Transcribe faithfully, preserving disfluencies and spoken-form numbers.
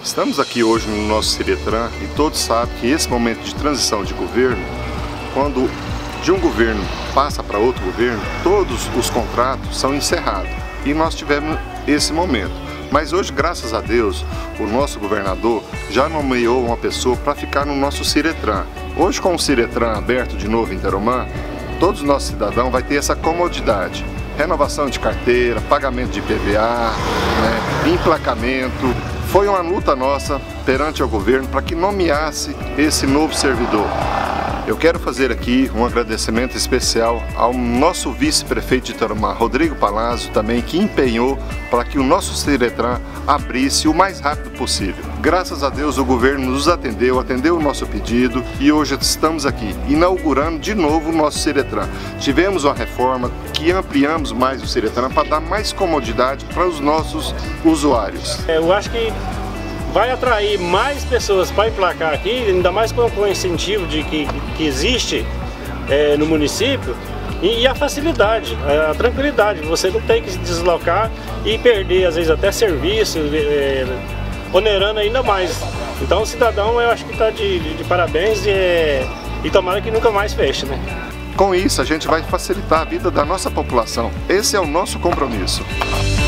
Estamos aqui hoje no nosso Ciretran e todos sabem que esse momento de transição de governo, quando de um governo passa para outro governo, todos os contratos são encerrados e nós tivemos esse momento. Mas hoje, graças a Deus, o nosso governador já nomeou uma pessoa para ficar no nosso Ciretran. Hoje, com o Ciretran aberto de novo em Tarumã, todos os nossos cidadãos vão ter essa comodidade. Renovação de carteira, pagamento de I P V A, né, emplacamento. Foi uma luta nossa perante o governo para que nomeasse esse novo servidor. Eu quero fazer aqui um agradecimento especial ao nosso vice-prefeito de Tarumã, Rodrigo Palazzo, também, que empenhou para que o nosso Ciretran abrisse o mais rápido possível. Graças a Deus o governo nos atendeu, atendeu o nosso pedido e hoje estamos aqui inaugurando de novo o nosso Ciretran. Tivemos uma reforma que ampliamos mais o Ciretran para dar mais comodidade para os nossos usuários. Eu acho que vai atrair mais pessoas para emplacar aqui, ainda mais com o incentivo de que, que existe é, no município, e, e a facilidade, a tranquilidade. Você não tem que se deslocar e perder, às vezes, até serviço, é, onerando ainda mais. Então o cidadão, eu acho que está de, de, de parabéns e, é, e tomara que nunca mais feche, né? Com isso, a gente vai facilitar a vida da nossa população. Esse é o nosso compromisso.